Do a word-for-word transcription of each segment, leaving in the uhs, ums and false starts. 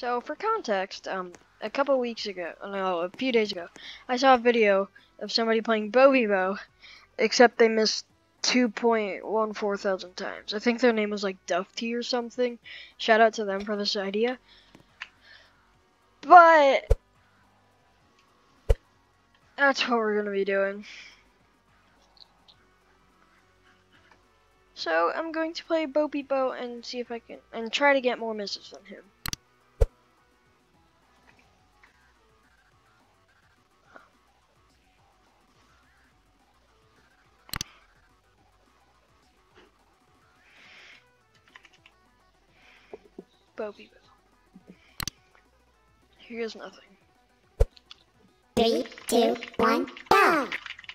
So for context, um, a couple weeks ago, no, a few days ago, I saw a video of somebody playing Bo Vivo, except they missed two point one four thousand times. I think their name was like Dufty or something. Shout out to them for this idea. But that's what we're gonna be doing. So I'm going to play Bo Vivo and see if I can, and try to get more misses than him. Bo Vivo. Here's nothing. Three, two, one, go!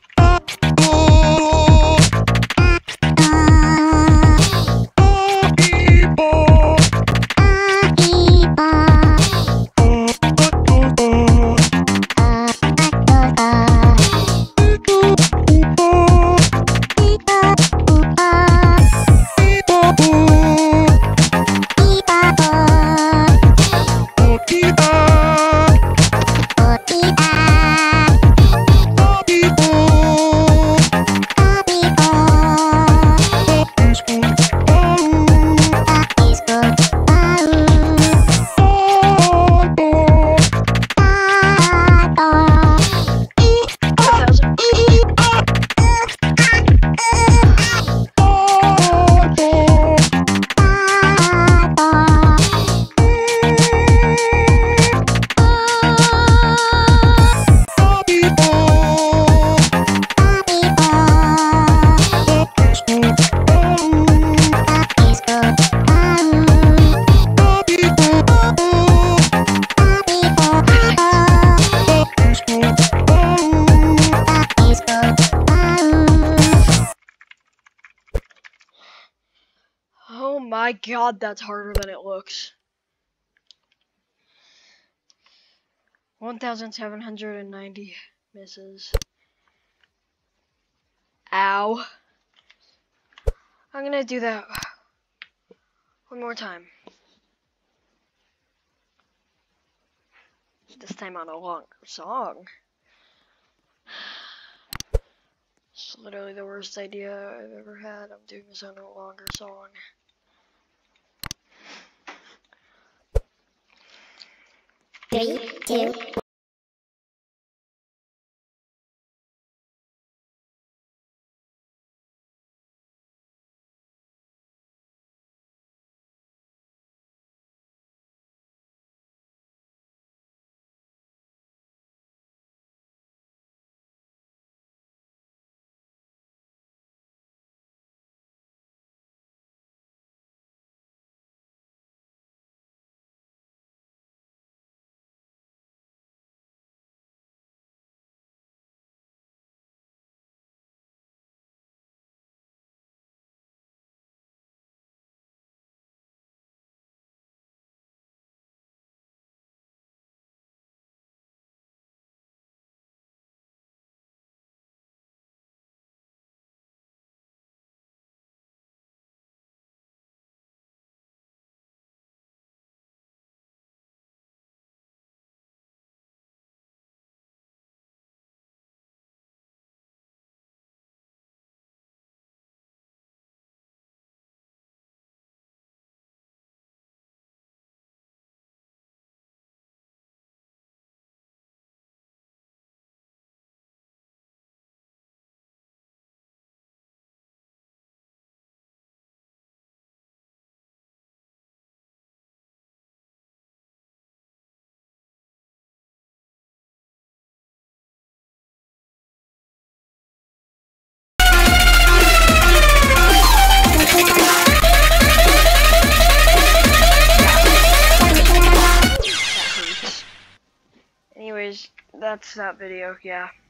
Oh my god, that's harder than it looks. one thousand seven hundred ninety misses. Ow. I'm gonna do that one more time. This time on a longer song. It's literally the worst idea I've ever had. I'm doing this on a longer song. Three, two, Anyways, that's that video, yeah.